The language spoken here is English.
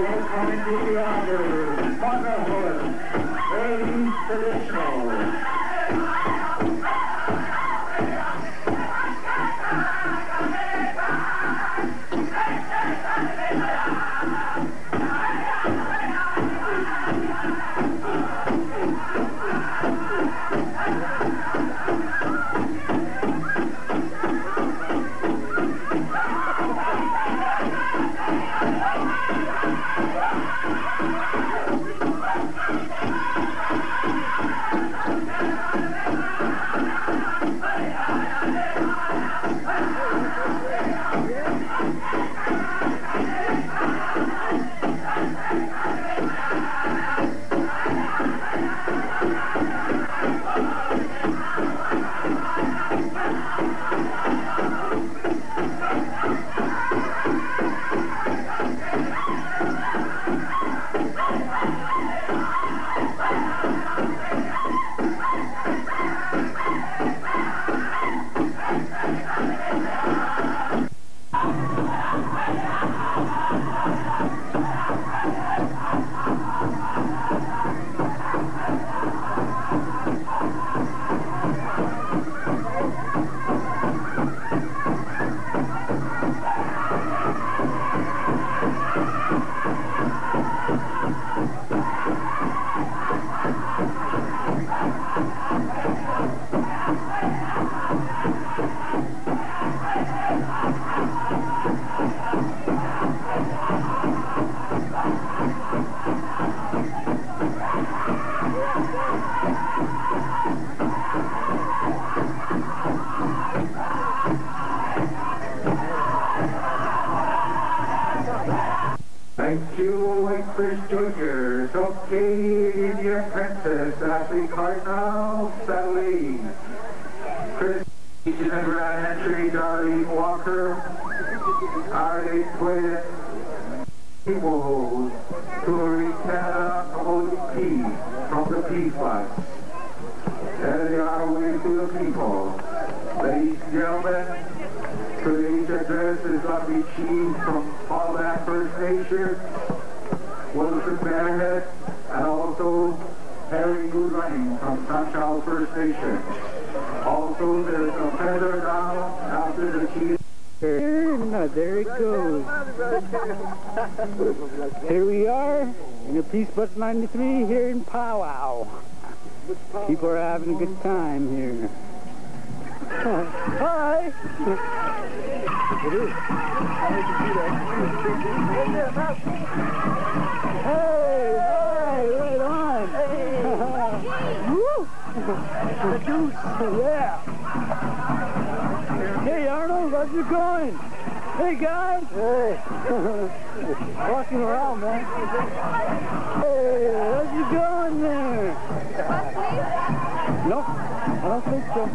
coming to the honor, Fatherhood, ladies traditional. Thank you, White Chris Jr. Okay, Indian Princess, Ashley Cardinal, Sally, Chris, and Grand Entry, Darlene Walker, Arlie Twin, people, Tory Canada, Holy P, from the P-Flat. And they are away to the people. Ladies and gentlemen, today's address is going to be Chief from Fallback First Nation, Wilson Bearhead, and also Harry Goodrunning from Sunshine First Nation. Also, there's a feather down after the Chief. There it goes. Here we are in the Peace Bus 93 here in Powwow. People are having a good time here. Hi! It is. Hey! Hi! Right on! Hey! Woo! The juice! Yeah! Hey Arnold, how's it going? Hey guys! Hey! Walking around, man. Hey, how's it going there? Nope, I don't think so.